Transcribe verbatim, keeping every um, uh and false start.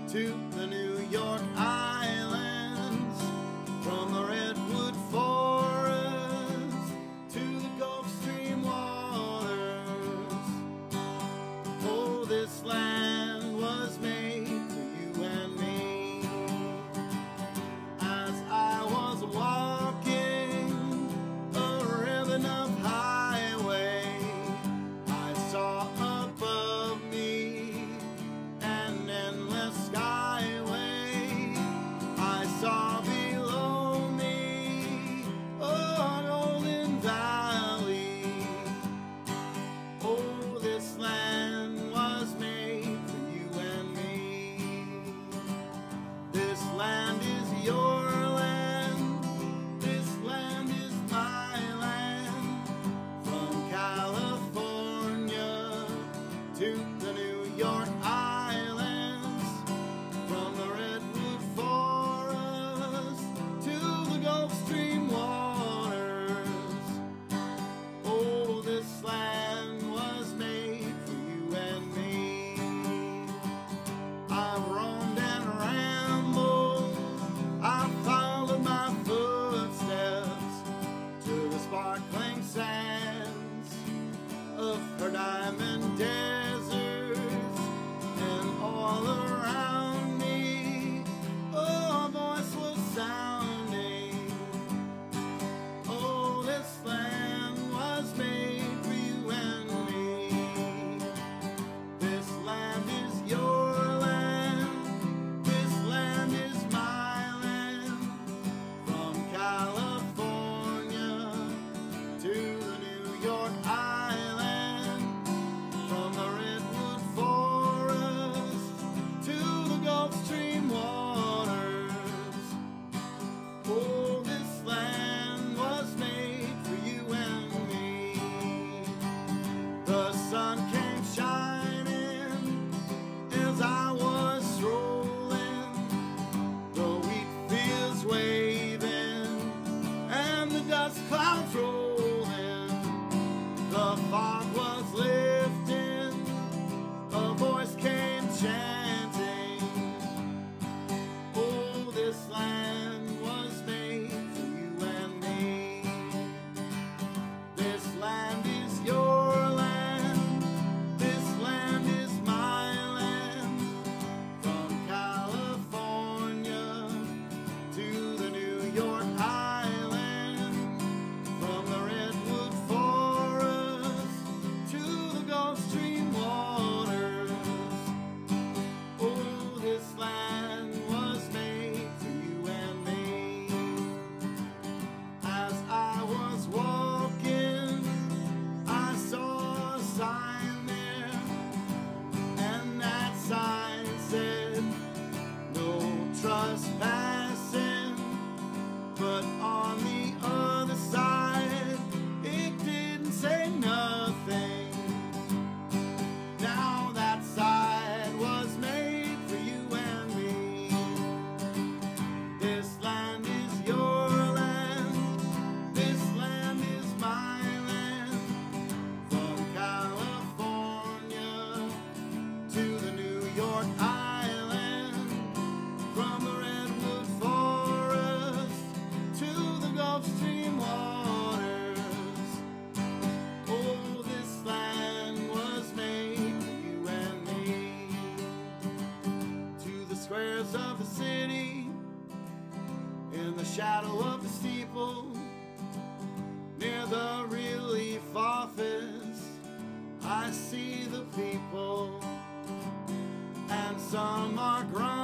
to the New York Islands, from the redwood forest to the Gulf Stream waters. Oh, this land was made for you and me. As I was walking a ribbon of highway, I saw above me an endless skyway. I saw below me a golden valley. Oh, this land was made for you and me. This land is your land, this land is my land. From California to the New York Islands, from the redwood forest to the Gulf Stream waters. Oh, this land was made for you and me. I've roamed and rambled, I've followed my footsteps to the sparkling sands of her diamond deserts, and all around me a voice was sounding. Oh, this land was made for you and me. This land is your land, this land is my land. From California to the New York Island, from the redwood forest to the Gulf Stream waters. Oh, this land was made for you and me. The sun came shining as I was strolling, the wheat fields waving and the dust clouds rolling. The fog was lifting, a voice came chanting. Oh, this land was made for you and me. This land is your land, this land is my land. From California to the New York Island, from the redwood forest to the Gulf Stream waters. Oh, this land was made for you and me. As I was walking, I saw a sign there, and that sign said, no trespassing. But on the other side, it didn't say nothing. Now that side was made for you and me. This land is your land, this land is my land. From California to the New York Island, from the redwood forest to the Gulf Stream waters. Oh, this land was made for you and me. To the squares of the city, in the shadow of the steeple, near the relief office, I see the people, and some are grumbling,